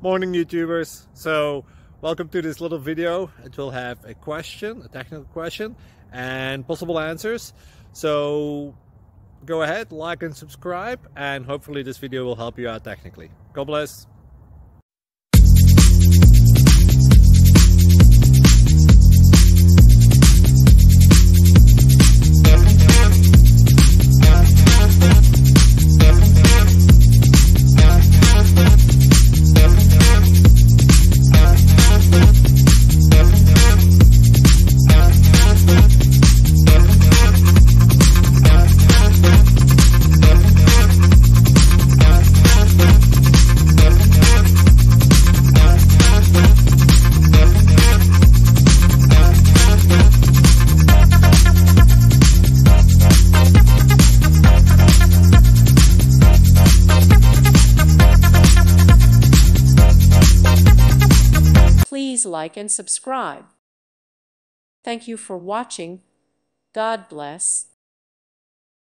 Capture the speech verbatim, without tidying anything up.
Morning YouTubers. So welcome to this little video. It will have a question, a technical question, and possible answers. So go ahead, like and subscribe, and hopefully this video will help you out technically. God bless. Please like and subscribe. Thank you for watching. God bless.